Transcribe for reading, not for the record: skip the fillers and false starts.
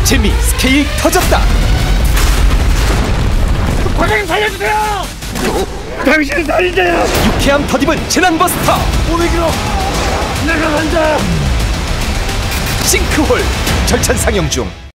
재미 스케일 터졌다. 과장님 살려주세요! 당신은 살인자야! 유쾌함 더딥은 재난버스터 500kg! 내가 간다! 싱크홀 절찬 상영 중.